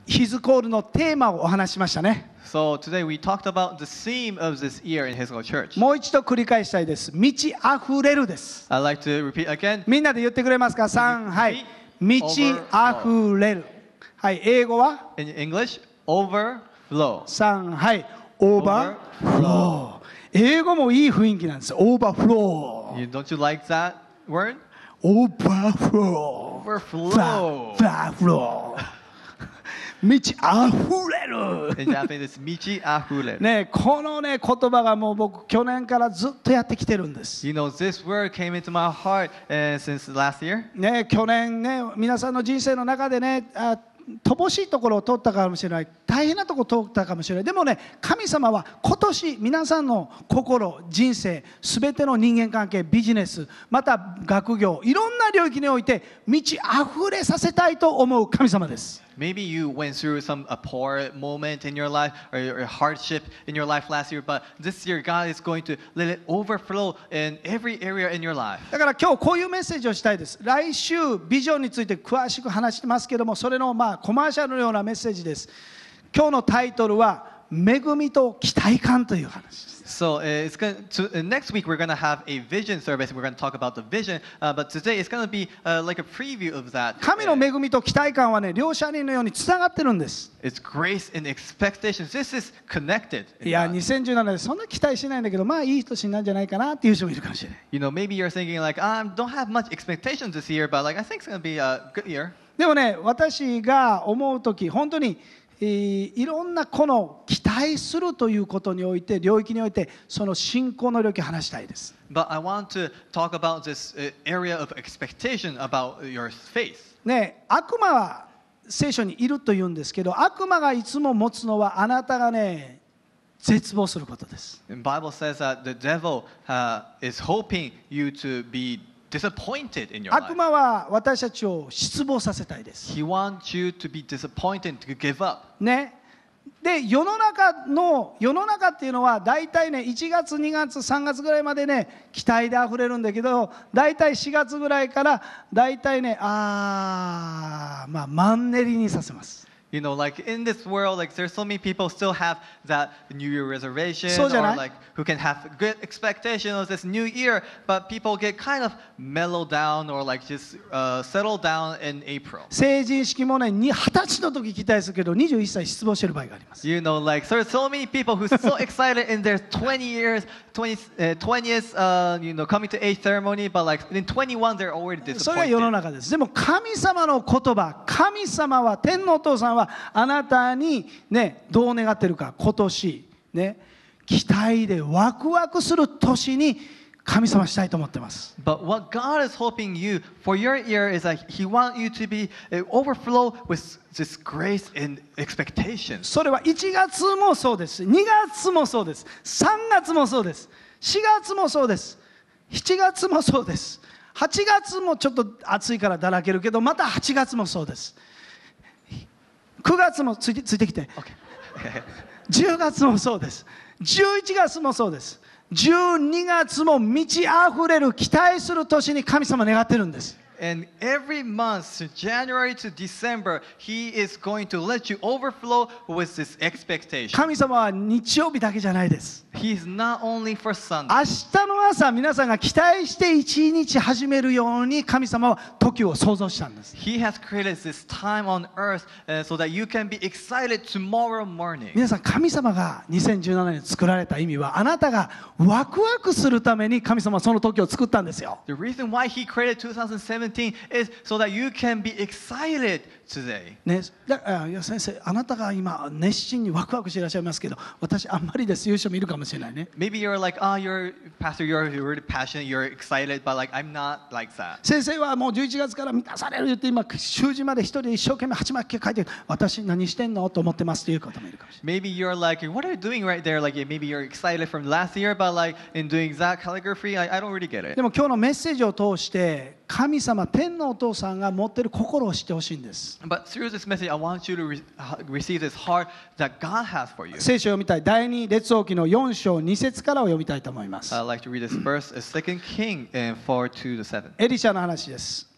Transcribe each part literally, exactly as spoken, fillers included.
ヒズコールのテーマをお話ししましたね。 So today we talked about the theme of this year in His Church. もう一度繰り返したいです。満ち溢れるです。 I'd like to repeat again. みんなで言ってくれますか？さん、はい。満ち溢れる。はい、英語は In English, overflow. さん、はい。オーバーフロー。英語もいい雰囲気なんです。オーバーフロー。 You, don't you like that word? オーバーフロー。 Overflow. ファフロー。満ち溢れる。 In Japanese, 満ち溢れる。 ね、このね言葉がもう僕去年からずっとやってきてるんです。 You know, this word came into my heart uh, since last year. ね、去年ね皆さんの人生の中でね、あ乏しいところを通ったかもしれない、大変なところを通ったかもしれない。でもね、神様は今年皆さんの心、人生、すべての人間関係、ビジネス、また学業、いろんな領域において満ち溢れさせたいと思う神様です。 Maybe you went through some a poor moment in your life or a hardship in your life last year, but this year God is going to let it overflow in every area in your life. だから今日こういうメッセージをしたいです。来週ビジョンについて詳しく話してますけども、それのまあコマーシャルのようなメッセージです。今日のタイトルは恵みと期待感という話です。 So uh, it's going to, uh, next week we're going to have a vision service. We're going to talk about the vision, uh, but today it's going to be uh, like a preview of that. 神の恵みと期待感はね、両者人のようにつながってるんです。 It's grace and expectations. This is connected. いや、にせんじゅうななねんそんな期待しないんだけど、まあいい年なんじゃないかなっていう人もいるかもしれない。 You know, maybe you're thinking like, I don't have much expectations this year, but like I think it's going to be a good year. でもね、私が思うとき、本当にいろんなこの期待するということにおいて、領域において、その信仰の領域を話したいです。 But I want to talk about this area of expectation about your faith. ね、悪魔は聖書にいると言うんですけど、悪魔がいつも持つのはあなたがね、絶望することです。 The Bible says that the devil uh, is hoping you to be disappointed in your life. 悪魔は私たちを失望させたいです。 He wants you to be disappointed, to give up. ね。で、世の中の世の中っていうのはだいたいねいちがつにがつさんがつぐらいまでね期待であふれるんだけど、だいたいしがつぐらいからだいたいねあーまあマンネリにさせます。 You know, like in this world, like there's so many people still have that New Year reservation, or like who can have good expectation of this new year, but people get kind of mellow down or like just uh, settle down in April. 成人式もね、にはたちの時期待するけど、にじゅういっさい失望してる場合があります。 You know, like there's so many people who's so excited in their twenty years, twenty, uh, twentieth, uh, you know, coming to age ceremony, but like in twenty-one they're already disappointed. それは世の中です。でも神様の言葉、神様は天のお父さんはあなたにね、どう願ってるか、今年ね、期待でワクワクする年に神様したいと思ってます。 But what God is hoping you for your year is that He wants you to be uh, overflow with this grace and expectation. それはいちがつもそうです。にがつもそうです。さんがつもそうです。しがつもそうです。しちがつもそうです。はちがつもちょっと暑いからだらけるけど、またはちがつもそうです。くがつもついて、ついてきて、 Okay. じゅうがつもそうです。じゅういちがつもそうです。じゅうにがつも満ち溢れる期待する年に神様願ってるんです。 And every month, January to December, He is going to let you overflow with this expectation. 神様は日曜日だけじゃないです。 He's not only for Sunday. 明日の朝、皆さんが期待して一日始めるように神様は時を創造したんです。 He has created this time on earth uh, so that you can be excited tomorrow morning. 皆さん、神様がにせんじゅうななねん作られた意味は、あなたがワクワクするために神様はその時を作ったんですよ。 The reason why He created twenty seventeen is so that you can be excited today. ね、だいや先生、あなたが今熱心にワクワクしていらっしゃいますけど、私あんまりです。いう人もいるかもしれないね。 Maybe you're like, oh, you're pastor, you're you're really passionate, you're excited, but like I'm not like that. 先生はもうじゅういちがつから満たされる言って今習字まで一人で一生懸命鉢巻き書いて、私何してんのと思ってますという方もいるかもしれない。 Maybe you're like, what are you doing right there? Like maybe you're excited from last year, but like in doing that calligraphy, I, I don't really get it. でも今日のメッセージを通して神様、天のお父さんが持っている心を知ってほしいんです。 But through this message, I want you to re- receive this heart that God has for you. 聖書を読みたい。第二列王記のよん章に節からを読みたいと思います。 I'd like to read this verse, Second King four two to seven. エリシャの話です。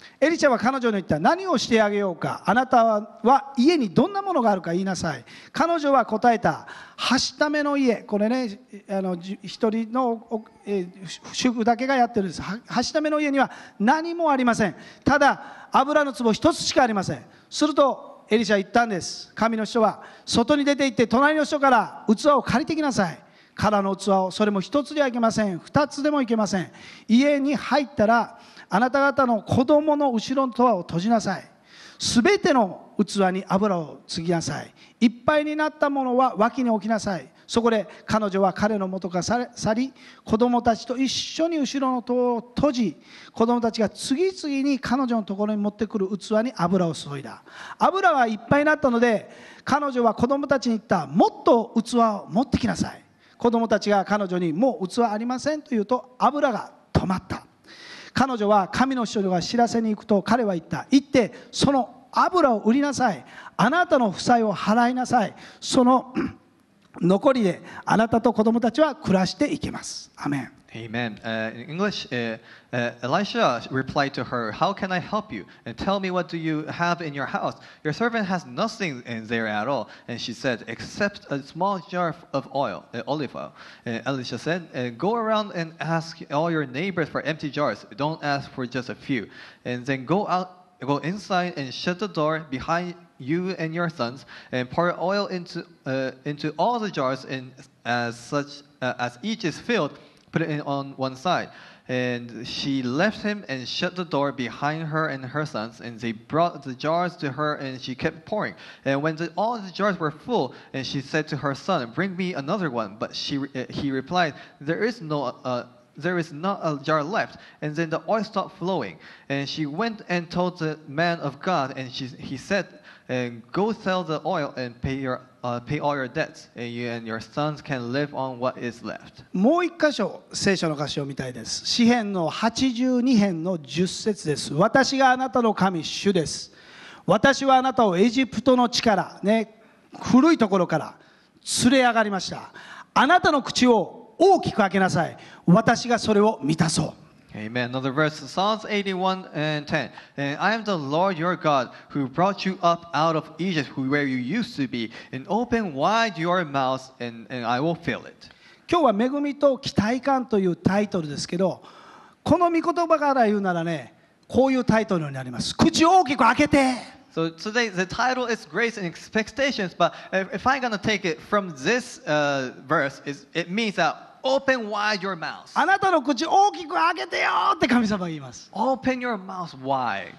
エリシャは彼女に言った。何をしてあげようか。あなたは家にどんなものがあるか言いなさい。彼女は答えた。はしための家。これね、あの一人の、えー、主婦だけがやってるんです。はしための家には何もありません。ただ油の壺一つしかありません。するとエリシャは言ったんです。神の人は外に出て行って隣の人から器を借りてきなさい。空の器を、それも一つではいけません。二つでもいけません。家に入ったらあなた方の子供の後ろのドアを閉じなさい。すべての器に油を注ぎなさい。いっぱいになったものは脇に置きなさい。そこで彼女は彼の元から去り、子供たちと一緒に後ろの戸を閉じ、子供たちが次々に彼女のところに持ってくる器に油を注いだ。油はいっぱいになったので、彼女は子供たちに言った。もっと器を持ってきなさい。子供たちが彼女にもう器ありませんと言うと、油が止まった。彼女は神の人が知らせに行くと、彼は言った。行ってその油を売りなさい。あなたの負債を払いなさい。その残りであなたと子供たちは暮らしていけます。アメン。 Amen. Uh, in English, uh, uh, Elisha replied to her, "How can I help you? And tell me, what do you have in your house? Your servant has nothing in there at all." And she said, "Except a small jar of oil, uh, olive oil." And Elisha said, uh, "Go around and ask all your neighbors for empty jars. Don't ask for just a few. And then go out, go inside and shut the door behind you and your sons, and pour oil into uh, into all the jars, and as such uh, as each is filled, put it in on one side." And she left him and shut the door behind her and her sons, and they brought the jars to her, and she kept pouring. And when the, all the jars were full, and she said to her son, "Bring me another one." But she uh, he replied, "There is no uh, there is not a jar left." And then the oil stopped flowing, and she went and told the man of God, and she, he said, "And go sell the oil and pay your uh, pay all your debts, and you and your sons can live on what is left." もう一箇所聖書の箇所を見たいです。詩編のはちじゅうに編のじゅっ節です。私があなたの神主です。私はあなたをエジプトの地からね、古いところから連れ上がりました。あなたの口を大きく開けなさい。私がそれを満たそう。 Amen. Another verse, Psalms eighty-one and ten. "And I am the Lord your God, who brought you up out of Egypt, where you used to be, and open wide your mouth, and, and I will fill it." 今日は恵みと期待感というタイトルですけど、この御言葉から言うならね、こういうタイトルになります。口を大きく開けて。 So today the title is Grace and Expectations, but if I'm going to take it from this uh, verse, is it means that open wide your mouth. あなたの口大きく開けてよって神様が言います。 Open your mouth wide.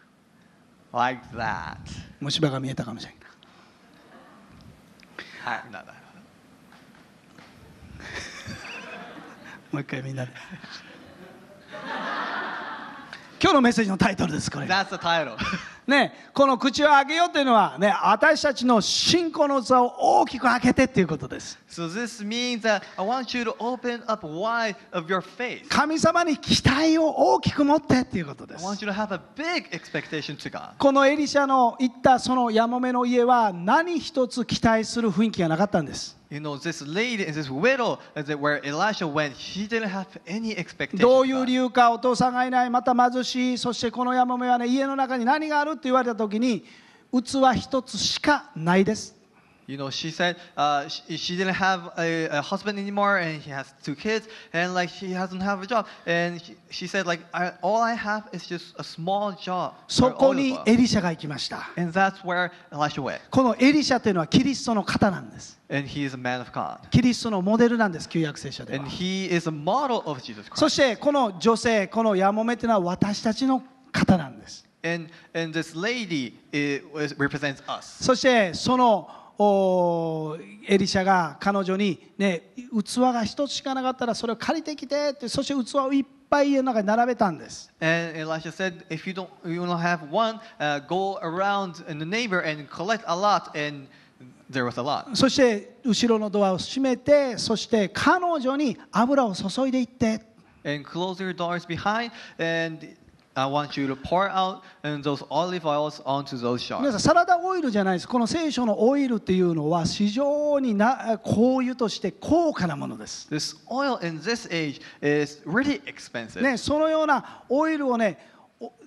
Like that. 虫歯が見えたかもしれない。 はい、なんだ。 もう一回みんなで。今日のメッセージのタイトルです、これ。 That's the title. ね、この口を開けようというのは、ね、私たちの信仰の器を大きく開けてっていうことです。 So this means that I want you to open up wide of your faith. 神様に期待を大きく持ってっていうことで I す。 want you to have a big expectation to God. このエリシャの言ったそのやもめの家は何一つ期待する雰囲気がなかったんです。 You know, this lady and this widow, that where Elisha went, she didn't have any expectation. どういう理由か、お父さんがいない、また貧しい、そしてこのやもめはね、家の中に何があるって言われた時に、器一つしかないです。 You know, she said uh, she, she didn't have a, a husband anymore, and she has two kids, and like she doesn't have a job. And she, she said, like, I, all I have is just a small job. そこにエリシャが行きました。 And that's where Elisha went. このエリシャというのはキリストの方なんです。 And he is a man of God. キリストのモデルなんです、旧約聖書では。 And he is a model of Jesus Christ. そしてこの女性、このやもめというのは私たちの方なんです。 And, and this lady it, represents us. そしてそのエリシャが彼女に、ね、器が一つしかなかったらそれを借りてきてって、そして器をいっぱい家の中に並べたんです。 And Elisha said, if you don't, you don't have one, uh, go around in the neighbor and collect a lot. And there was a lot. そして後ろのドアを閉めて、そして彼女に油を注いでいって。 And close your doors behind, and I want you to pour out and those olive oils onto those 皆 jars. さん、サラダオイルじゃないです。この聖書のオイルっていうのは非常にな香油として高価なものです。 This oil in this age is really expensive. ね、そのようなオイルをね、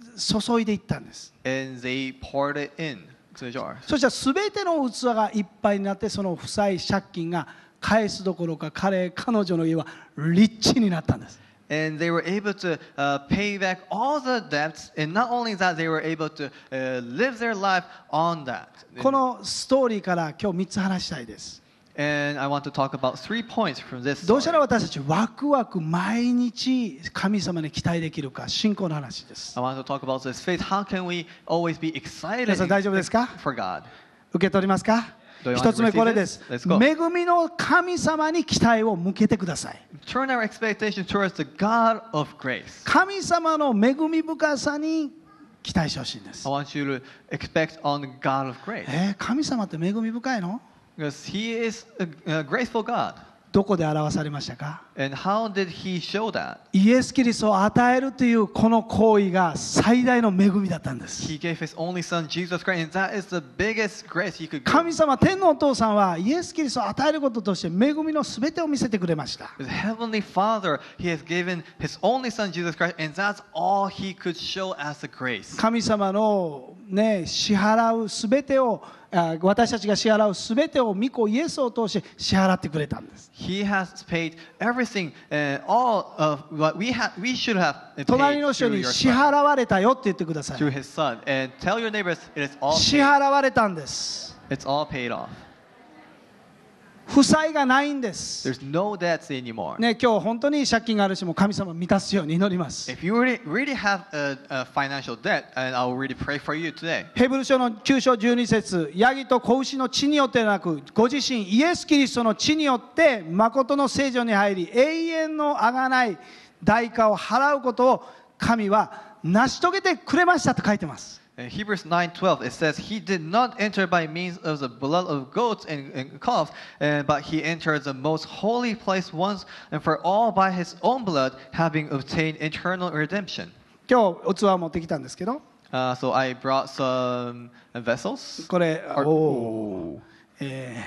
注いでいったんです。 and they poured it in to the jar. そしたら全ての器がいっぱいになって、その負債借金が返すどころか、彼彼女の家はリッチになったんです。 And they were able to uh, pay back all the debts, and not only that, they were able to uh, live their life on that. このストーリーから今日みっつ話したいです。 And I want to talk about three points from this どうしたら story. 私たちワクワク毎日神様に期待できるか、信仰の話です。 I want to talk about this faith. How can we always be excited 皆さん大丈夫ですか？ for God? 受け取りますか？ Do you want to 一つ目 receive これです。 this? Let's go. 恵みの神様に期待を向けてください。 Turn our expectation towards the God of grace. 神様の恵み深さに期待してほしいんです。 I want you to expect on the God of grace. えー、神様って恵み深いの？ Because He is a, a graceful God. どこで表されましたか？ And how did He show that? イエス・キリストを与えるというこの行為が最大の恵みだったんです。 He gave His only Son, Jesus Christ, and that is the biggest grace He could give. 神様、天のお父さんはイエス・キリストを与えることとして恵みのすべてを見せてくれました。 His Heavenly Father, He has given His only Son, Jesus Christ, and that's all He could show as a grace. 神様の、ね、支払うすべてを、私たちが支払うすべてを御子イエスを通して支払ってくれたんです。 He has paid everything, and all of what we have, we should have paid 隣の人 through に your 支 Son, 払われたよって言ってください。 through His Son, and tell your neighbors it is all 支 paid. 払われたんです。 It's all paid off. 負債がないんです。 There's no debts anymore. ね、今日本当に借金があるしも神様満たすように祈ります。 If you really, really have a, a financial debt, and I will really pray for you today. ヘブル書のきゅう章じゅうに節、ヤギと子牛の血によってでなく、ご自身イエス・キリストの血によって誠の聖女に入り、永遠の贖い代価を払うことを神は成し遂げてくれましたと書いてます。 In Hebrews nine twelve, it says, He did not enter by means of the blood of goats and, and calves, uh, but He entered the most holy place once and for all by His own blood, having obtained eternal redemption. 今日器を持ってきたんですけど、 Uh, so I brought some vessels. これ、 Or- おーえ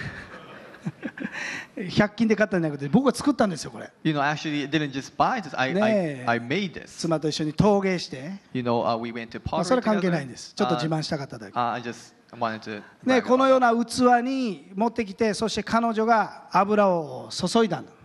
ー、ひゃく均で買ったんじゃなくて僕が作ったんですよこれ。 You know, actually, I didn't just buy this. I, ねえ。 I, I made this. 妻と一緒に陶芸して、 You know, uh, we went to まあ pottery それ関係 together. ないんです。ちょっと自 Uh, 慢したかっただけ。 uh, I just wanted to. ね、 brag このよう about な器に持ってきて、そして彼女が油を注いだんだ。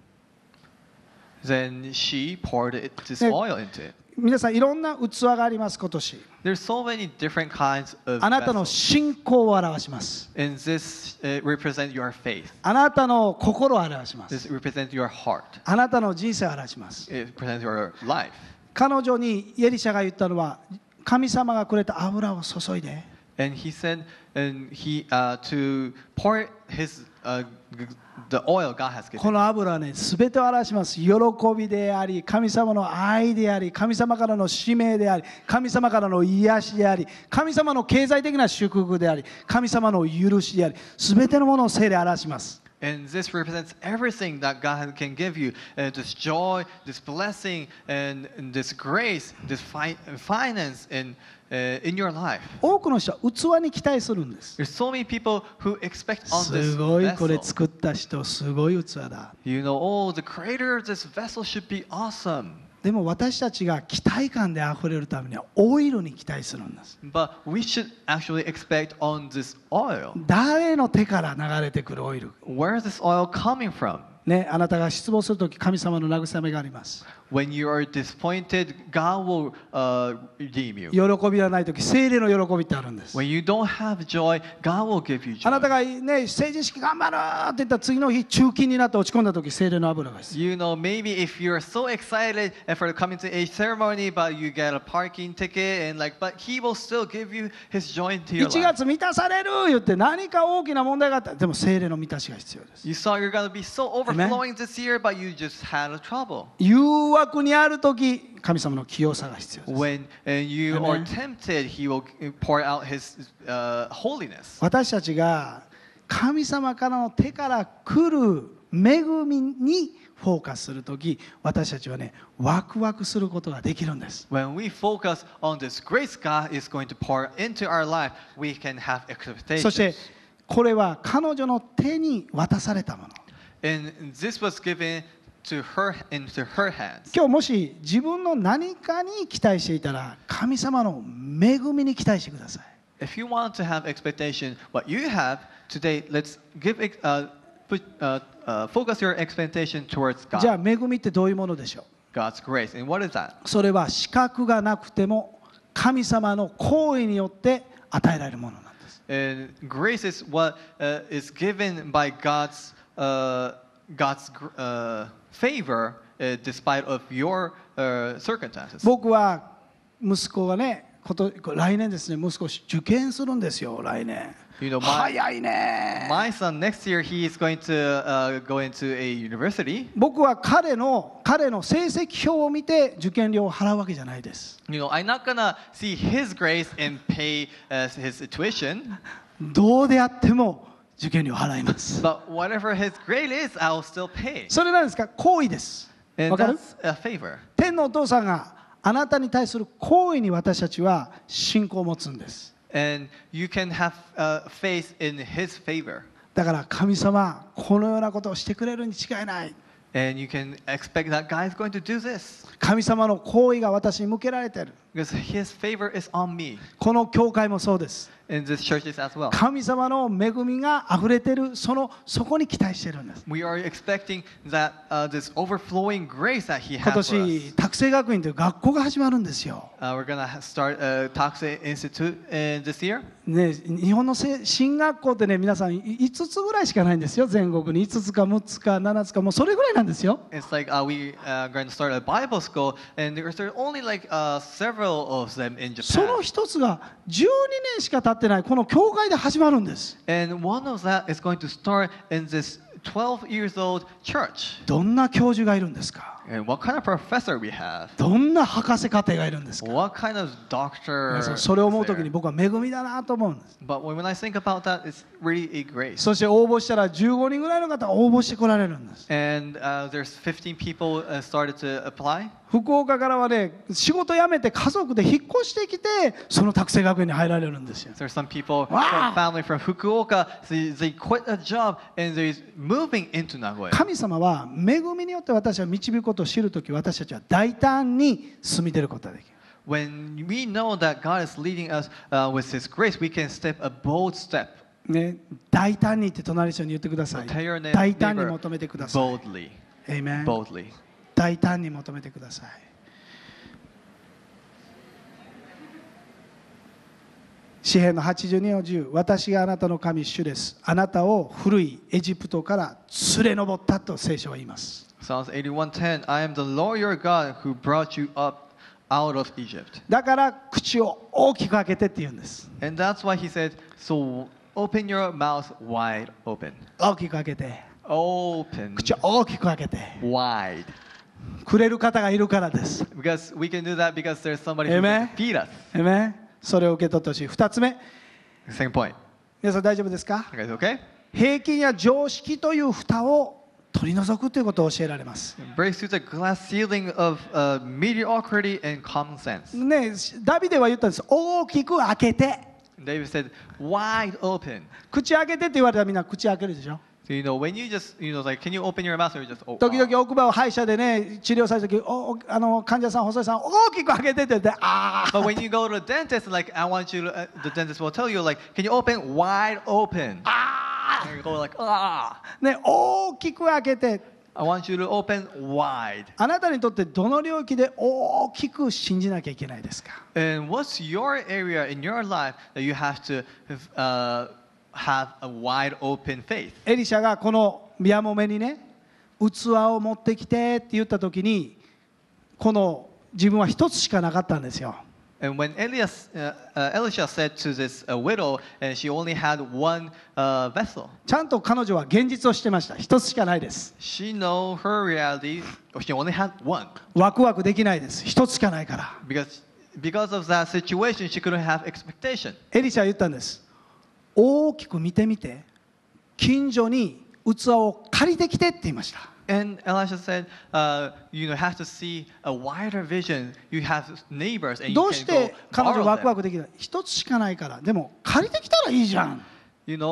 that. Then she poured it, this ね oil into it. 皆さんいろんな器があります今年。 There's so many different kinds of あなたの vessels. 信仰を表します。 And this uh, represents your faith. あなたの心を表します。 This represents your heart. あなたの人生を表します。 It represents your life. 彼女にエリシャが言ったのは、神様がくれた油を注いで。 And he said, and he uh, to pour his uh, g- the oil God has こ given. の油はね、すべてを表します。喜びであり、神様の愛であり、神様からの使命であり、神様からの癒しであり、神様の経済的な祝福であり、神様の許しであり、すべてのものを聖で表します。 And this represents everything that God can give you. Uh, this joy, this blessing, and, and this grace, this fi- finance in, uh, in your life. 多くの人は器に期待するんです。 There's so many people who expect on す this ごいこれ vessel. 作った人、すごい器だ。 You know, oh, the creator of this vessel should be awesome. でも私たちが期待感であふれるためにはオイルに期待するんです。 But we should actually expect on this oil. 誰の手から流れてくるオイル。 Where is this oil coming from? ね、あなたが失望するとき神様の慰めがあります。 When you are disappointed, God will uh, redeem you. 喜びはないとき、聖霊の喜びってあるんです。 When you don't have joy, God will give you あなた joy. がね、成人式頑張るって言ったら次の日中金になって落ち込んだとき、聖霊の油が必要。 You know, maybe if you're so excited for coming to a ceremony, but you get a parking ticket, and like, but He will still give you His joy into your いち life. 月満たされる言って何か大きな問題があったら、でも聖霊の満たしが必要です。 You saw you're gonna be so overflowing this year, but you just had a trouble. 誘惑にあるとき、神様の清さが必要です。 When and you Amen. are tempted, He will pour out His uh, holiness. 私たちが神様からの手から来る恵みにフォーカスするとき、私たちはね、ワクワクすることができるんです。 When we focus on this grace God is going to pour into our life, we can have そして expectations. これは彼女の手に渡されたもの。 And this was given to her, into her hands. 今日もし自分の何かに期待していたら、神様の恵みに期待してください。 If you want to have expectation, what you have today, let's give, uh, put, uh, uh, focus your expectation towards じゃあ God, 恵みってどういうものでしょ God's grace. And what is that? う？それは資格がなくても神様の行為によって与えられるものなんです。 And grace is what uh, is given by God's uh, God's uh, favor, uh, despite of your uh, circumstances. 僕は息子がね、こと来年ですね、息子受験するんですよ、来年。 You know, my, 早いね。 my son next year he is going to uh, go into a university. 僕は彼の彼の成績表を見て受験料を払うわけじゃないです。 You know, I'm not gonna see his grace and pay uh, his tuition. どうであっても受験料を払います。 But whatever his grade is, I'll still pay. それなんですか？行為です。 And わかる？ that's a favor. 天のお父さんがあなたに対する行為に私たちは信仰を持つんです。 And you can have uh, faith in his favor. だから神様、このようなことをしてくれるに違いない。 And you can expect that God is going to do this. 神様の行為が私に向けられている。 Because his favor is on me. この教会もそうです。 And this church is as well. 神様の恵みがあふれている、そのそこに期待しているんです。 We are expecting that uh, this overflowing grace that he 今 has for us. 年、拓成学院という学校が始まるんですよ。 Uh, we're going to start a Taksei Institute in this year. ね、日本のせ進学校ってね、皆さんいつつぐらいしかないんですよ、全国にいつつかむっつかななつか、もうそれぐらいなんですよ。 It's like uh, we are going to start a Bible school, and there's there are only like uh, several of them in そ Japan. の一つがじゅうにねんしか経ってないこの教会で始まるんです。 And one of that is going to start in this twelve years old church. どんな教授がいるんですか？ And what kind of professor we have? どんな博士課程がいるんですか？ What kind of doctor? 皆さん is それを思うとき there? に僕は恵みだなと思うんです。 But when I think about that, it's really a grace. そして応募したらじゅうごにんぐらいの方が応募してこられるんです。 And uh, there's fifteen people uh, started to apply. 福岡からはね、仕事辞めて家族で引っ越してきてその拓成学園に入られるんですよ。 There's some people Wow. from family from Fukuoka. They, they quit a job and they're moving into Nagoya. 神様は恵みによって私は導くことを知るとき、私たちは大胆に進み出ることができる。 When we know that God is leading us uh, with His grace, we can step a bold step. ね、大胆にって隣の人に言ってください。 Tell your neighbor 大胆に求めてください。 boldly. Amen. Boldly. 大胆に求めてください。詩編のはちじゅうにのじゅう、私があなたの神主です。あなたを古いエジプトから連れ上ったと聖書は言います。 Psalms eighty-one ten. I am the Lord your God who brought you up out of Egypt. だから口を大きく開けてって言うんです。 And that's why He said, so open your mouth wide open. 大きく開けて、 Open 口を大きく開けて wide. くれる方がいるからです。 Because we can do that because there's somebody who Amen. can feed us. Amen. それを受け取ってほしい。ふたつめ、 Second point. 皆さん大丈夫ですか？ You guys okay? 平均や常識という蓋を取り除くということを教えられます。 Break through the glass ceiling of uh, mediocrity and common sense. ね、ダビデは言ったんです。大きく開けて。 David said, wide open. 口開けてって言われたらみんな口開けるでしょ。 So, you know, when you just, you know, like, can you open your mouth or you just, oh, 時 wow. 々奥歯を歯医者でね治療された時、おおあの患者さん細いさん大きく開けてって言って、あ But あ when you go to the dentist, like, I want you to, uh, the dentist will tell you, like, can you open wide open? あ And you go like, ah. ね、大きく開けて。 I want you to open wide. あなたにとってどの領域で大きく信じなきゃいけないですか？ And what's your area in your life that you have to uh, have a wide open faith? エリシャがこの宮もめにね器を持ってきてって言った時に、この自分は一つしかなかったんですよ。 And when Elias, uh, uh, Elisha said to this uh, widow, and she only had one uh, vessel, ちゃんと彼女は現実を知ってました。一つしかないです。 she know her reality. She only had one ワクワクできないです。一つしかないから。 because because of that situation, she couldn't have expectation. エリシャは言ったんです。大きく見てみて、近所に器を借りてきてって言いました。 And Elisha said, uh, you know, have to see a wider vision. You have neighbors, and ど you うし can go て彼女 borrow ワクワ them. クできない？一つしかないから。でも借りてきたらいいじゃん。 You know,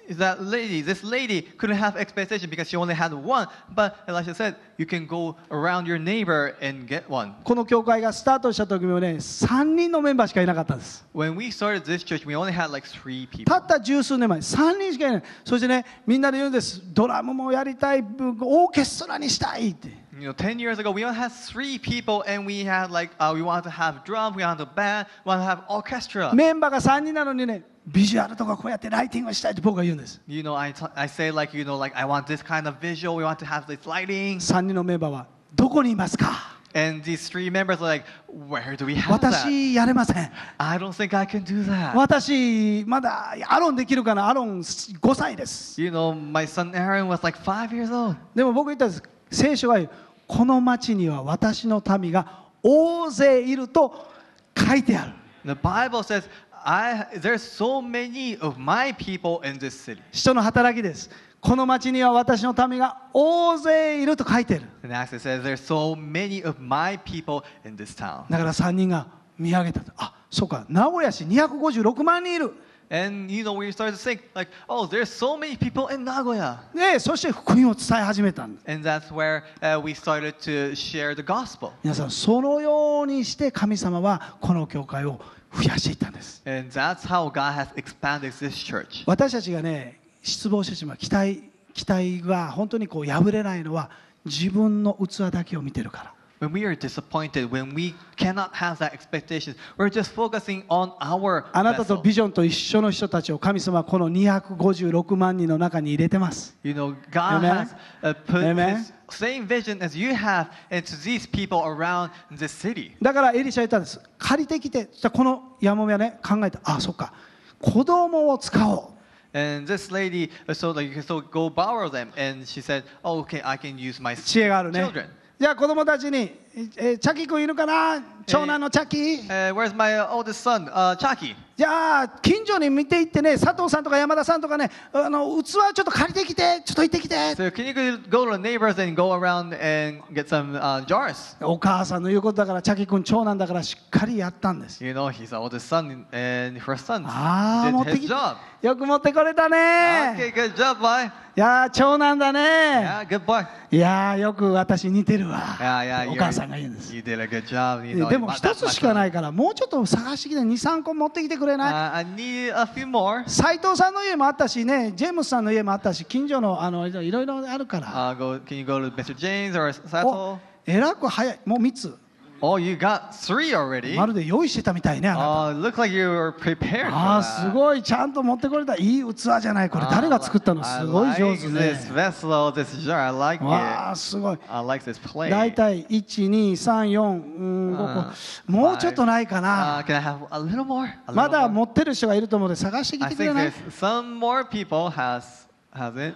that lady, this lady couldn't have expectation because she only had one. But Elisha said, you can go around your neighbor and get one. この教会がスタートした時もね、さんにんのメンバーしかいなかったんです。 When we started this church, we only had like three people. たった十数年前、さんにんしかいない。そしてね、みんなで言うんです。ドラムもやりたい、オーケストラにしたいって。 You know, ten years ago, we only had three people, and we had like, uh, we wanted to have drum, we wanted a band, we wanted to have orchestra. メンバーがさんにんなのにね、ビジュアルとかこうやってライティングをしたいって僕が言うんです。 You know, I, t- I say like, you know, like I want this kind of visual, we want to have this lighting. さんにんのメンバーはどこにいますか？ And these three members are like, where do we have that? 私やれません。 I don't think I can do that. 私まだアロンできるかな？アロンごさいです。 You know, my son Aaron was like five years old. でも僕言ったんです。聖書は言う。この町には私の民が大勢いると書いてある。 The Bible says, I, there's so many of my people in this city. 使徒の働きです。この町には私の民が大勢いると書いてある。 And Acts it says, there's so many of my people in this town. だからさんにんが見上げた。あ、そうか。名古屋市にひゃくごじゅうろくまんにんいる。 And you know, we started to think like, oh, there's so many people in Nagoya. で、そして福音を伝え始めたんです。 And that's where uh, we started to share the gospel. 皆さん、そのようにして神様はこの教会を増やしていったんです。 And that's how God has expanded this church. 私たちがね、失望してしまう期待、期待が本当にこう破れないのは自分の器だけを見てるから。 When we are disappointed, when we cannot have that expectation, we're just focusing on our あなたと vessel. ビジョンと一緒の人たちを神様はこのにひゃくごじゅうろくまんにんの中に入れてます。 You know, God Amen. has uh, put Amen. His same vision as you have into these people around this city. だからエリシャは言ったんです。借りてきて、そしたらこのヤモメはね、考えた。あ、そっか。子供を使おう。 And this lady, so like, so go borrow them. And she said, oh, okay, I can use my 知恵があるね。 children. じゃあ子供たちに、えーチャキ君いるかな？長男のチャキ。 Uh, where's my uh, oldest son, uh, Chaki? じゃあ近所に見て行ってね、佐藤さんとか山田さんとかね、あの器ちょっと借りてきて、ちょっと行ってきて。 So can you go to the neighbors and go around and get some uh, jars? お母さんの言うことだから、チャキ君長男だからしっかりやったんです。 You know, he's the oldest son and first son ああ、持っ did て his きて。 job. よく持ってこれたね。 Okay, good job, boy. いやー、長男だね。 Yeah, good boy. いやー、よく私似てるわ。 Yeah, yeah, お you're, 母さんが言うんです。 you did a good job. You know, でも that's 一つ my しか son. ないから、もうちょっと探してきてに、さんこ持ってきてくれない？ Uh, I need a few more. 斉藤さんの家もあったしね、ジェームスさんの家もあったし、近所のあのいろいろあるから。 Uh, go, can you go to Mister James or お Sato? えらく早い。もうみっつ。 Oh, you got three already? まるで用意してたみたいね、あなた。 Oh, it looks like you were prepared ああ、 for す that. ごい、ちゃんと持ってこれた。いい器じゃない、これ。 Ah, 誰が作ったの？ I すごい上 like 手 this ね。 vessel, this jar. I like わあ、 it. すごい。 I like this plate. だいたいいち、に、さん、よん、うん、ごこあ。 もうちょっとないか Uh, な。 can I have a little more? A ま little だ more? 持ってる人がいると思うので探してき I てくれ think ない？ there's some more people has has it.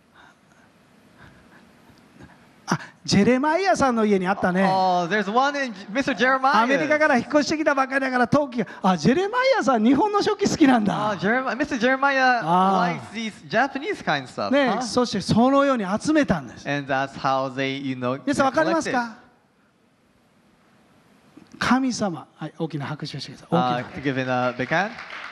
あ、ジェレマイヤさんの家にあったね。 Oh, there's one in Mister アメリカ Jeremiah. から引っ越してきたばかりだから陶器が。あ、ジェレマイヤさん日本の食器好きなん Oh, だ。 Jeremiah, Mister Jeremiah Ah. likes these Japanese kind of stuff. ね、 huh? そしてそのように集めたんです。 And that's how they, you know, 皆さんわかります collected. か？神様、はい、大きな拍手をしてください。大 Uh, きな giving a big hand.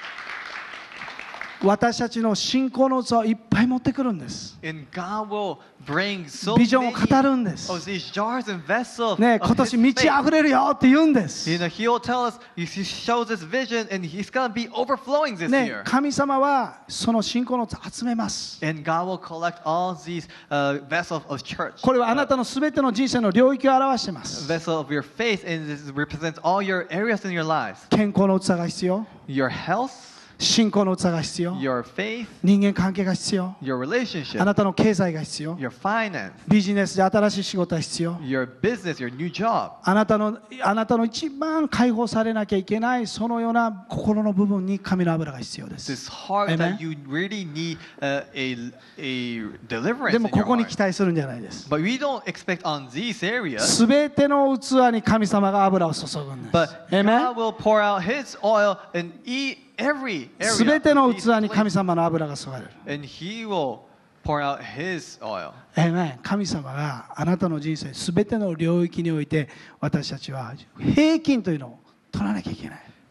私たちの信仰の器をいっぱい持ってくるんです。 And God will bring so ビジョンを many 語るんです。 of these jars and vessels ね、 of 今 His 年満ち faith. 溢れるよって言うんです You。know, He will tell us, He shows this vision, and He's gonna be overflowing this ね year.、 神様はその信仰の器を集めます。 And God will collect all these uh, vessels of church. これはあなたのすべての人生の領域を表しています。 Vessel of your faith, and this represents all your areas in your lives. 健康の器が必要。 Your health, 信仰の器が必要。 your faith, 人間関係が必要。 your あ relationship, なたの経済が必要。 your finance, ビジネスで新しい仕事が必要。 your business, your new job. あなたのあなたの一番解放されなきゃいけないそのような心の部分に神の油が必要です。 This heart Amen. that you really need uh, a, a deliverance で in も your ここに heart. 期待するんじゃないです。 But we don't expect on these areas. すべての器に神様が油を注ぐんです。 But Amen. God will pour out His oil in e- every す area. べての of 器 these に神 places. 様の油が注がれる。 And He will pour out His oil. Amen. 神様があなたの人生すべての領域において私たちは平均というのを取らなきゃいけない。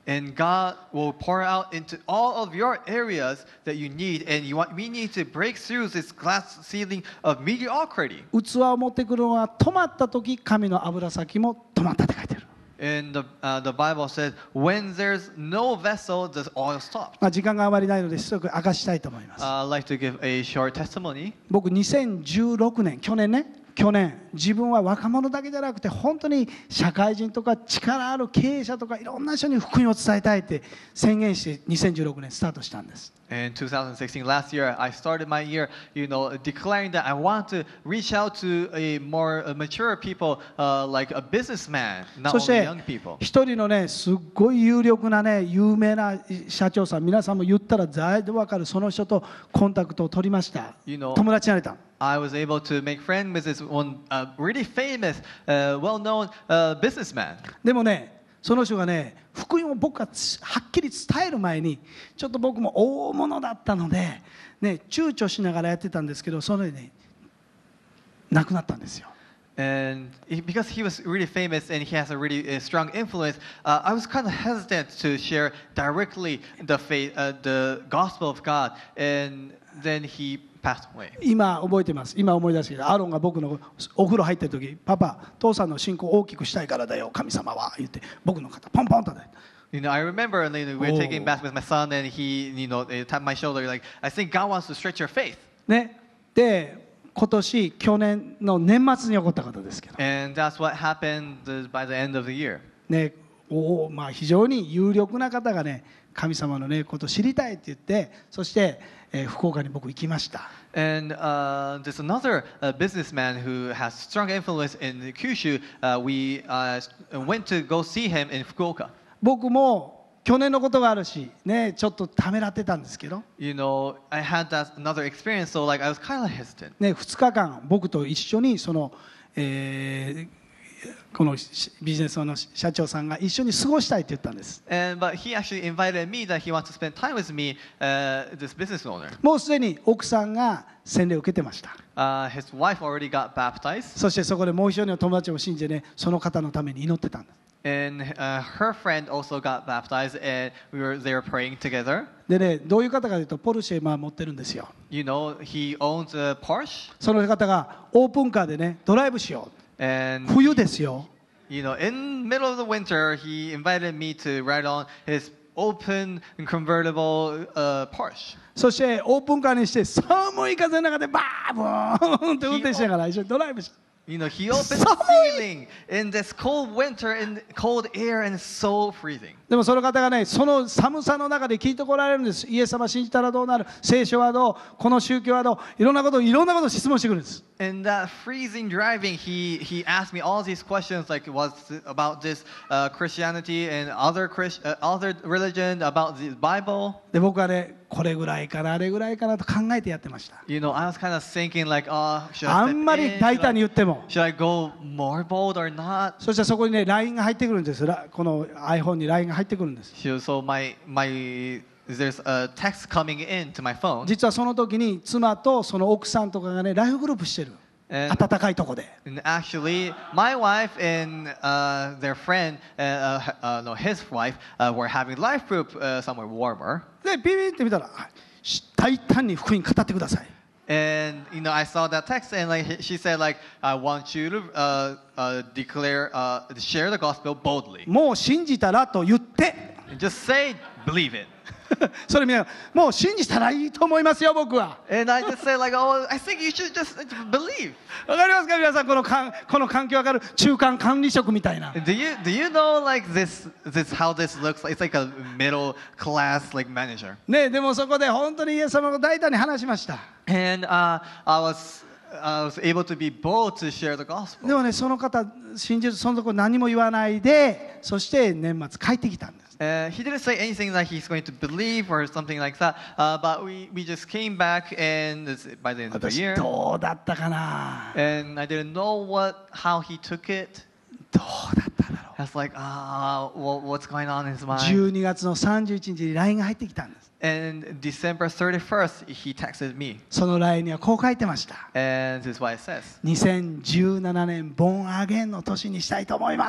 And God will pour out into all of your areas that you need. And you want, we need to break through this glass ceiling of mediocrity. 器を持ってくるのは止まった時、神の油先も止まったって書いてる。 And the, uh, the Bible says, when there's no vessel, the oil stops. まあ時間があまりないので、すぐ明かしたいと思います。 Uh, I'd like to give a short testimony. 僕、にせんじゅうろくねん、去年ね、去年、自分は若者だけじゃなくて、本当に社会人とか力ある経営者とか、いろんな人に福音を伝えたいって宣言して、にせんじゅうろくねんスタートしたんです。 In twenty sixteen, last year, I started my year, you know, declaring that I want to reach out to a more uh, mature people, uh, like a businessman, not そし only て young people. 一人のね、すっごい有力なね、有名な社長さん、皆さんも言ったら誰でわかるその人とコンタクトを取りました。 You know, 友達になれた。 I was able to make friends with this one uh, really famous, uh, well-known uh, businessman. でもね、その人がね、福音を僕がはっきり伝える前に、ちょっと僕も大物だったので、ね、躊躇しながらやってたんですけど、それでね、亡くなったんですよ。 And he, because he was really famous and he has a really uh, strong influence, uh, I was kind of hesitant to share directly the faith, uh, the gospel of God. And then he passed away. 今覚えてます。今思い出すけど、アロンが僕のお風呂入ってる時、パパ、父さんの信仰を大きくしたいからだよ、神様は言って僕の肩ポンポンと叩いた。 You know, I remember you know, we were Oh. taking bath with my son, and he, you know, tapped my shoulder like, "I think God wants to stretch your faith." ね、で今年去年の年末に起こったことですけど、 And that's what happened uh, by the end of the year. ね、おまあ非常に有力な方がね、神様のねことを知りたいって言って、そして、えー、福岡に僕行きました。 And uh, there's another uh, businessman who has strong influence in Kyushu. Uh, we uh, went to go see him in Fukuoka. 僕も去年のことがあるし、ね、ちょっとためらってたんですけど、 You know, I had that another experience, so like I was kind of hesitant. ね、ふつかかん僕と一緒にその、えーこのビジネスの社長さんが一緒に過ごしたいって言ったんです。 And but he actually invited me that he wants to spend time with me, uh, this business owner. もうすでに奥さんが洗礼を受けてました。 Uh, his wife already got baptized, そしてそこでもう一人の友達を信じてね、その方のために祈ってたんです。 and uh, her friend also got baptized, and we were they were praying together. でね、どういう方かというとポルシェまあ持ってるんですよ。 You know, he owns a Porsche, その方がオープンカーでねドライブしよう。 and 冬ですよ。 you know, in middle of the winter, he invited me to ride on his open and convertible uh, Porsche. そしてオープンカーにして寒い風の中でバーブーンって運転しながら一緒にドライブして。 You know, he opened the ceiling in this cold winter in cold air, and it's so freezing. でもその方がね、その寒さの中で聞いてこられるんです。イエス様信じたらどうなる、聖書はどう、この宗教はどう、いろんなことをいろんなことを質問してくるんです。 In that freezing driving, he he asked me all these questions, like was about this uh, Christianity and other Christ, uh, other religion, about the Bible. で僕はね、これぐらいかなあれぐらいかなと考えてやってました。 You know, I was kind of thinking like, oh, should あ I ん step まり in? 大 Should 胆 I, に言っても。 should I go more bold or not? そしてそこにね ライン が入ってくるんです。この iPhone に ライン が入ってくるんです。 So, so my my there's a text coming in to my phone. 実はその時に妻とその奥さんとかがねライフグループしてる。 And, 暖かいとこで。 and actually, my wife and uh, their friend, uh, uh, no, his wife, uh, were having life group uh, somewhere warmer. でピピって見たら、はい、大胆に福音語ってください。 And you know, I saw that text, and like she said, like I want you to uh, uh, declare, uh, share the gospel boldly. もう信じたらと言って。 And just say, believe it. それ見ながらもう信じたらいいと思いますよ僕は。 And I just say like, oh, I think you should just believe. わかりますか皆さん、このかんこの環境わかる中間管理職みたいな。 Do you do you know like this this how this looks like? It's like a middle class like manager. ね、でもそこで本当にイエス様が大胆に話しました。 And uh, I was I was able to be bold to share the gospel. でもね、その方信じるそのところ何も言わないで、そして年末帰ってきたんです。 Uh, he didn't say anything that he's going to believe or something like that. Uh, but we, we just came back, and it's by the end of the 私 year, どうだったかな。 and I didn't know what how he took it. どうだったんだろ I was like, ah, well, what's going on in his う。 mind? じゅうにがつのさんじゅういちにちに ライン が入ってきたんです。 And December thirty-first, he texted me, その ライン にはこう書いてました。 and this is what it says. にせんじゅうななねんボンアゲンの年にしたいと思います。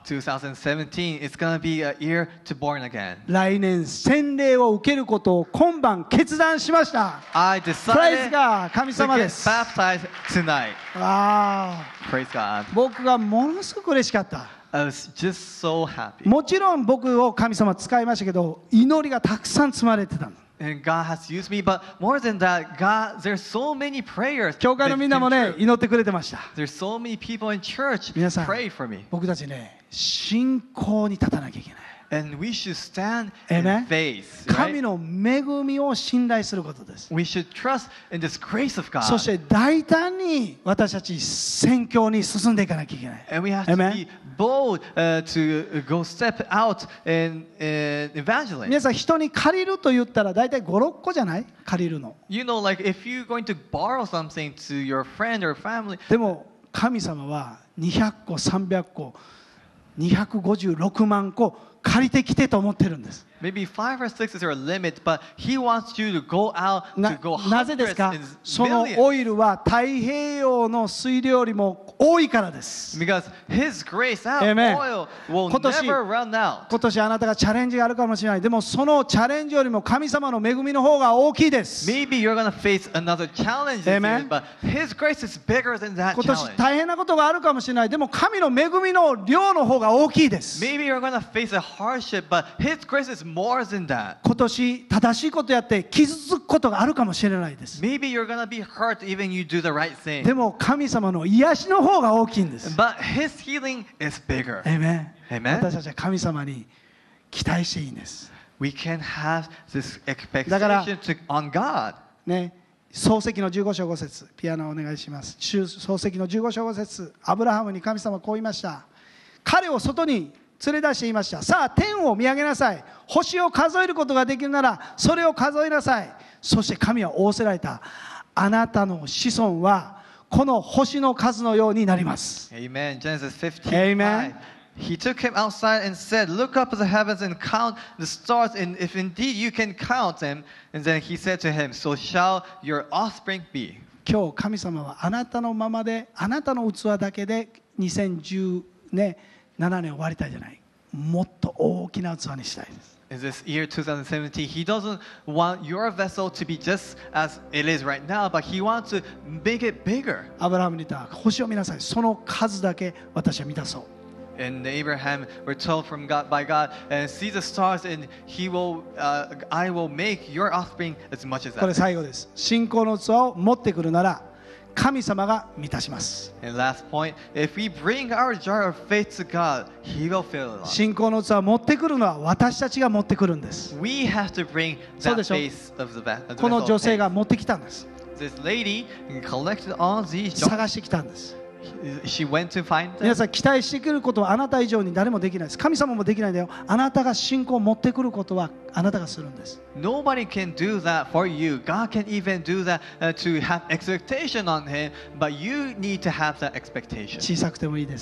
twenty seventeen is going to be a year to born again. 来年洗礼を受けることを今晩決断しました。 I Praise decided God! 神 to 様で get す。 baptized tonight. ああ、 Praise God. 僕がものすごく嬉しかった。 I was just so happy. もちろん僕を神様使いましたけど、祈りがたくさん積まれてたの。 And God has used me, but more than that, God, there's so many prayers. 教会のみんなもね、祈ってくれてました。 There's so many people in church 皆さん、 pray for me. 僕たちね、信仰に立たなきゃいけない。 And we should stand Amen. in faith. 神 Right? の恵みを信頼することです。 We should trust in this grace of そ God. して大胆に私たち宣教に進んでいかなきゃいけない。 And we have to Amen. be bold uh, to go step out in, in evangelism. 皆さん、人に借りると言ったら大体ご、ろっこじゃない？借りるの。 You know, like if you're going to borrow something to your friend or family, でも神様はにひゃっこ、さんびゃっこ、にひゃくごじゅうろくまんこ借りてきてと思ってるんです。 maybe five or six is your limit, but He wants you to go out な to go なぜです hundreds か？ and その millions. オイルは太平洋の水量よりも多いからです。 Because His grace, that Amen. oil will 今年 never run out. 今年あなたがチャレンジがあるかもしれない。でもそのチャレンジよりも神様の恵みの方が大きいです。 Maybe you're going to face another challenge this Amen. year, but His grace is bigger than that 今年 challenge. 大変なことがあるかもしれない。でも神の恵みの量の方が大きいです。 Maybe you're going to face a hardship, but His grace is more than that. 今年正しいことやって傷つくことがあるかもしれないです。 Maybe you're going to be hurt even you do the right thing. でも神様の癒しの方が大きいんです。 But His healing is bigger. Amen. Amen. 私たちは神様に期待していいんです。 We can have this だから expectation to, on God. ね、創世記のじゅうご章ご節、ピアノをお願いします。創世記のじゅうご章ご節、アブラハムに神様はこう言いました。彼を外に連れ出して言いました。さあ天を見上げなさい。星を数えることができるならそれを数えなさい。そして神は仰せられた。あなたの子孫はこの星の数のようになります。 Amen. Genesis fifteen. Amen. He took him outside and said, Look up at the heavens and count the stars, and if indeed you can count them. And then he said to him, So shall your offspring be. 今日神様はあなたのままで、あなたの器だけでにせんじゅうななねん終わりたいじゃない。もっと大きな器にしたいです。 In this year twenty seventeen, He doesn't want your vessel to be just as it is right now, but He wants to make it bigger. アブラハムに言った。星を見なさい。その数だけ私は満たそう。 And Abraham were told from God by God, and see the stars, and He will, uh, I will make your offspring as much as これ that. 最後です。信仰の器を持ってくるなら神様が満たします。 And last point, if we bring our jar of faith to God, He will fill it up. 信仰の器を持ってくるのは私たちが持ってくるんです。 We have to bring そう that でしょ。 faith of the va- of the この vessel 女 of 性 faith. が持ってきたんです。 This lady collected all these jars. 探してきたんです。 She went to find 皆 them. さん期待してくることはあなた以上に誰もできないです。神様もできないんだよ。あなたが信仰を持ってくることはあなたがするんです。 Nobody can do that for you. God can even do that uh, to have expectation on Him, but you need to have that expectation. 小さくてもいいです。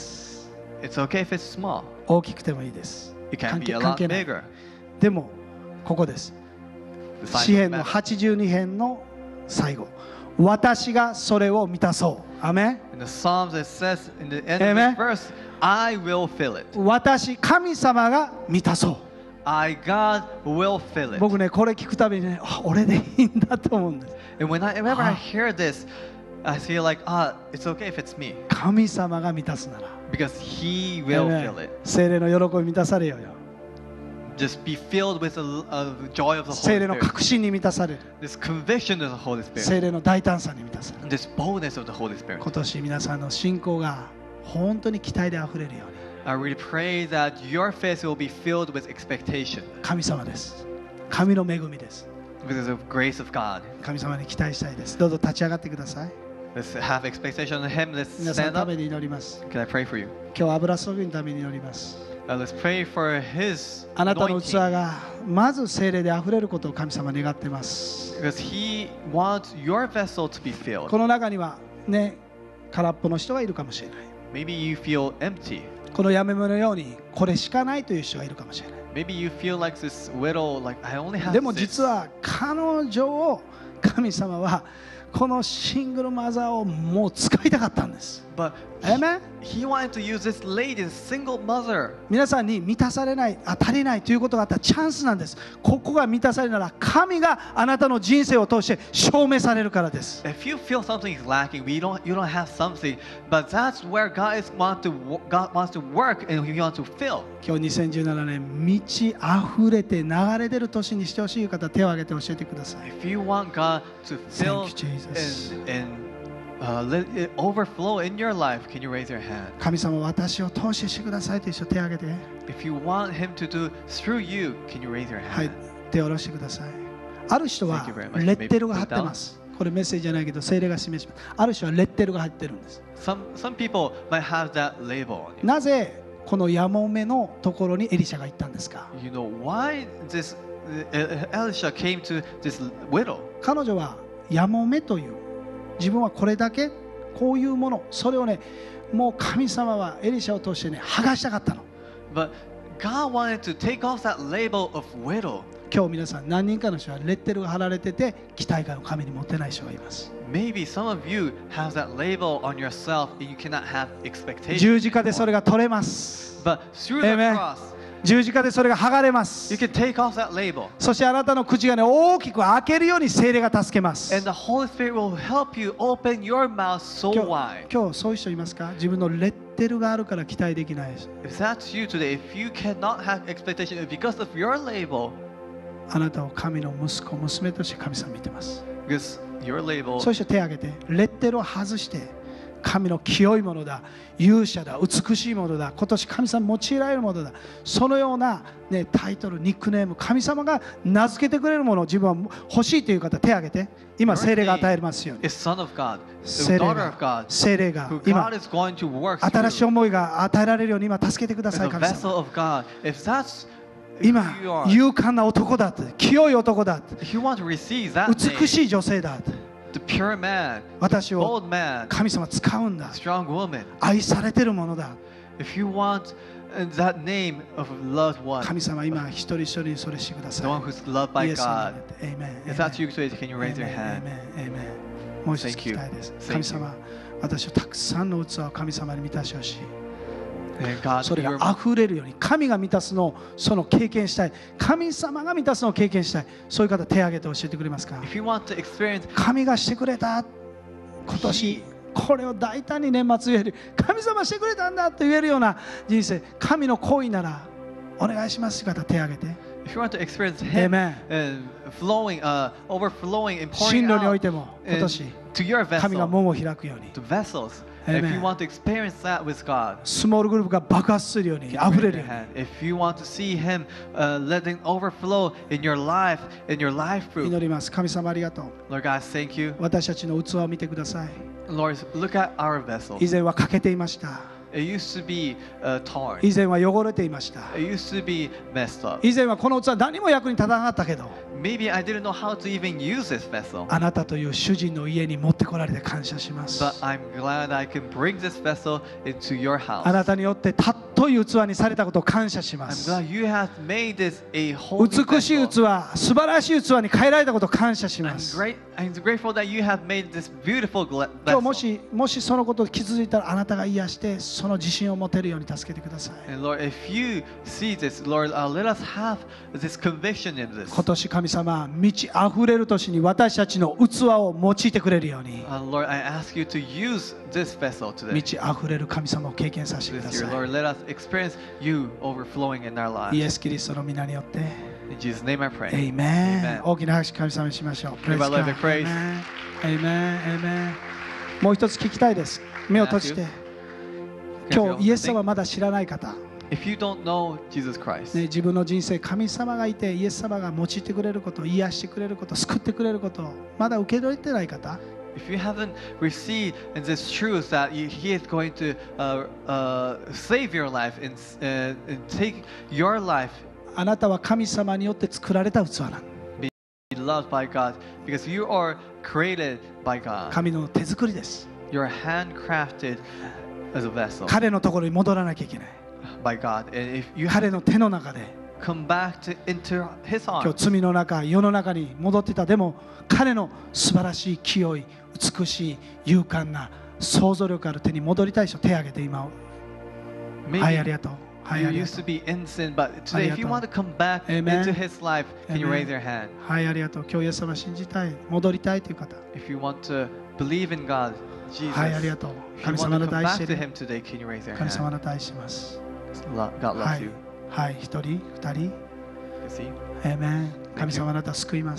It's okay if it's small. 大きくてもいいです。 It can 関 be 係 a 関 lot 係ない。 bigger. でもここです。 The 詩 sign 編 of の matter. はちじゅうに編の最後。私がそれを満たそう。アメン。 In the Psalms it says in the end Amen. of this verse, I will fill it. 私、神様が満たそう。 I, God, will fill it. 僕ね、これ聞くたびにね、あ、俺でいいんだと思うんです。 And when I, whenever I Ah. hear this, I feel like, ah, it's okay if it's me. 神様が満たすなら。 Because He will Amen. fill it. 聖霊の喜び満たされようよ。 Just be filled with the uh, joy of the 聖 Holy 霊の Spirit. 確信に満たされる。 This conviction of the Holy 聖 Spirit. 霊の大胆さに満たされる。 And this boldness of the Holy Spirit. 今年皆さんの信仰が本当に期待であふれるように。 I really pray that your faith will be filled with expectation. 神様です。神の恵みです。 Because of grace of God. 神様に期待したいです。どうぞ立ち上がってください。 Let's have expectation on Him. Let's 皆さん stand のた up. めに祈ります。 Can I pray for you? 今日油注ぎのために祈ります。 Uh, let's pray for His あなたの器 anointing. がまず聖霊であふれることを神様願っています。 Because He wants your vessel to be filled. この中にはね、空っぽの人がいるかもしれない。 Maybe you feel empty. このやめものようにこれしかないという人がいるかもしれない。 Maybe you feel like this widow, like I only have でも this. 実は彼女を神様はこのシングルマザーをもう使いたかったんです。 But Amen? he wanted to use this lady, this single mother. 皆さんに満たされない、あ、足りないということがあったらチャンスなんです。ここが満たされるなら神があなたの人生を通して証明されるからです。 If you feel something is lacking, we don't, you don't have something, but that's where God is want to God wants to work and He wants to fill. 今日にせんじゅうななねん満ち溢れて流れ出る年にしてほしい方、手を挙げて教えてください。 If you want God to fill Thank you, Jesus. and, and uh, let it overflow in your life, can you raise your hand? 神様、私を通してしてくださいという人、手を挙げて。 If you want Him to do through you, can you raise your はい、 hand? 手を下ろしてください。ある人は Thank you very much. レッテルが貼ってます。これメッセージじゃないけど、聖霊が示します。ある人はレッテルが入ってるんです。 Some some people might have that label on you. なぜこのヤモメのところにエリシャが行ったんですか？ You know why this uh, Elisha came to this widow? 彼女はヤモメという自分はこれだけこういうもの、それをね、もう神様はエリシャを通してね、剥がしたかったの。 But God wanted to take off that label of widow. 今日皆さん何人かの人はレッテルが貼られてて期待感を神に持てない人がいます。 Maybe some of you have that label on yourself and you cannot have expectations. 十字架でそれが取れます。 But through the Amen. cross, 十字架でそれが剥がれます。 you can take off that label. そしてあなたの口がね、大きく開けるように聖霊が助けます。 And the Holy Spirit will help you open your mouth so 今 wide. 日、今日そういう人いますか？自分のレッテルがあるから期待できないです。 If that's you today, if you cannot have expectation because of your label, あなたを神の息子、娘として神様見てます。 because your label, そういう人手を挙げて、レッテルを外して神の清いものだ、勇者だ、美しいものだ、今年神様用いられるものだ、そのような、ね、タイトル、ニックネーム、神様が名付けてくれるものを自分は欲しいという方、手を挙げて、今聖霊が与えますように。 is son of God, 聖 the 霊 daughter が of God, 聖霊が who 今 God is going to work 新しい through 思いが与えられるように今助けてくださ as い、 a 神 vessel 様。 of God. If that's 今 who you are, 勇敢な男だって、清い男だって if you want to receive that 美 name, しい女性だって、 the pure man, 私を bold man, 神様使うんだ、 strong woman, 愛されてるものだ。 if you want uh, that name of loved one, 神様、今一人一人にそれしてくだ the さ one い。 who's loved by イエスの名 God. で Amen. If that's you today, can you raise your Amen. hand? Amen. Amen. もう一つ聞きたいです。 Thank you. 神様、私はたくさんの器を神様に満たしてほしい。 And God, それ your, が溢れるように、神が満たすのをその経験したい。神様が満たすのを経験したい。そういう方、手を挙げて教えてくれますか？ if you want to experience 神がしてくれた。今年これを大胆に年末言える、神様してくれたんだと言えるような人生、神の行為ならお願いしますという方、手を挙げて。 if you want to experience Him Amen. and flowing, uh, overflowing and 進 pouring 路におい out ても今 and 年 to your 神が vessel, 門を開くように、 to vessels. Amen. If you want to experience that with God, スモールグループが爆発するように、 can you 溢 raise れる your ように。 hand? If you want to see Him uh, letting overflow in your life, in your life 祈 fruit, ります。神様ありがとう。 Lord God, thank you. 私たちの器を見てください。 Lord, look at our vessel. 以前は欠けていました。 It used to be uh, torn. 以前は汚れていました。 It used to be messed up. 以前はこの器何も役に立たなかったけど、 Maybe I didn't know how to even use this vessel. あなたという主人の家に持ってこられて感謝します。 But I'm glad I can bring this vessel into your あ house. なたによってたっとい器にされたことを感謝しま I'm す。 glad you have made this a holy 美しい vessel. 器、素晴らしい器に変えられたことを感謝し I'm ます。 great. I'm grateful that you have made this beautiful gla- 今日も vessel. し、もしそのことを気づいたら、あなたが癒してその自信を持てるように助けてください。 And Lord, if you see this, Lord, uh, let us have this conviction in this. 今年神様、満ち溢れる年に私たちの器を用いてくれるように、 Uh, Lord, I ask you to use this vessel 満 today. ち溢れる神様を経験させてくだ This さ year, Lord, let us experience you overflowing in our い。イ lives. エス・キリストの皆によって。 In Jesus' name I pray. Amen。 Amen. 大きな拍手神様にしましょう。 Give our Lord the praise. Amen。Amen。もう一つ聞きたいです。目を閉じて。今日イエス様はまだ知らない方、 If you don't know Jesus Christ, ね、自分の人生、神様がいて、イエス様が用いてくれること、癒してくれること、救ってくれること、まだ受け取れてない方、 if you haven't received this truth that you, He is going to uh, uh, save your life and, uh, and take your life, あなたは神様によって作られた器なの。 be loved by God, because you are created by God. 神の手作りです。 You're handcrafted as a vessel 彼のところに戻らなきゃいけない。 by God. And if you have 彼の手の中で come back to, into His 今 arms. 日罪の中、世の中に戻ってた。でも彼の素晴らしい清い、美しい、勇敢な想像力ある手に戻りたい人、手を挙げて今。はい、あり Maybe がとう。はい、 you ありが used と to う。 be innocent, but today, if you want to come back Amen. into His life, can you Amen. raise your hand? はい、ありがとう。今日イエス様信じたい、戻りたいという方。 If you want to believe in God, Jesus, はい、ありがとう。 if you 神 want 様 to の come 大 back して to る。 Him today, can you raise your 神様 hand? の大します。 Lo- God は loves い you.、 はい、一人、二人。 You see? エーメン。神様あなたを救います。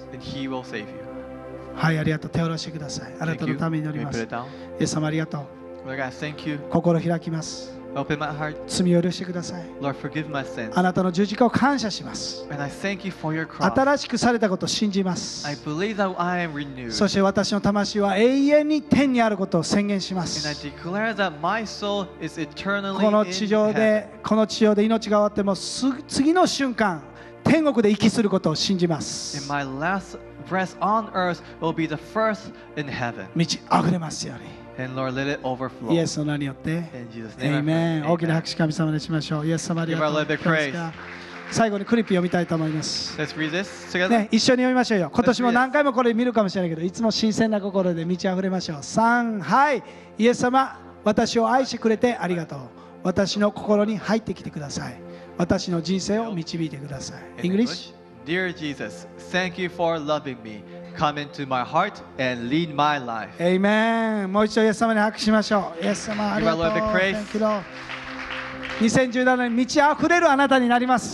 And He will save you. はい、ありがとう。手を下ろしてください。あな Thank た you. のために Can 祈り we ま put す。 it down? イエス様ありがとう。 Lord God, thank you. 心開きます。 Open my heart. 罪を許してください。 Lord, forgive my sins. あなたの十字架を感謝します。 And I thank you for your cross. 新しくされたことを信じます。 I believe that I am renewed. そして私の魂は永遠に天にあることを宣言しま And I す。 declare that my soul is eternally この in 地上 heaven. で、この地上で命が終わってもすぐ次の瞬間、天国で息することを信じま And す。 my last breath on earth will be the first in heaven. 満ち溢れますように。 And Lord, let it overflow. イエスの名によって。 In Jesus' エ name イ I メン。 pray. 大きな Amen. 拍手神様にしましょう。イエス様ありがと Give our う。 Lord big praise. 最後にクリップ読みたいと思います。 Let's read this together. ね、一緒に読みましょうよ。今年も何回もこれ見るかもしれないけど、いつも新鮮な心で満ち溢れましょう。さん、はい。イエス様、私を愛してくれてありがとう。私の心に入ってきてください。私の人生を導いてください。 In English? Dear Jesus, thank you for loving me. Come into my heart and lead my life. エイメン。もう一度イエス様に拍手しましょう。イエス様ありがとう。 Give our Lord big praise. Thank you, Lord. にせんじゅうななねん満ち溢れるあなたになります。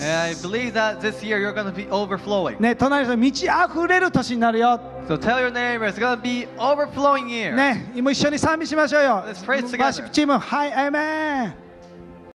And I believe that this year you're going to be overflowing. ね、隣の人満ち溢れる年になるよ。 So tell your neighbor it's going to be overflowing year. ね、今一緒に賛美しましょうよ。 Let's praise together. ワーシップチーム、はい、エイメン。